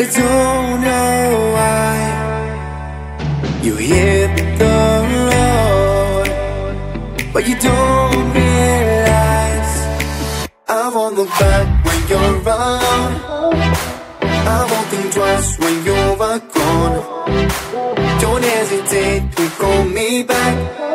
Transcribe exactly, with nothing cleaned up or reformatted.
don't know why you hit the road, but you don't realize I won't look back when you're around. I won't think twice when you're gone. Don't hesitate to call me back.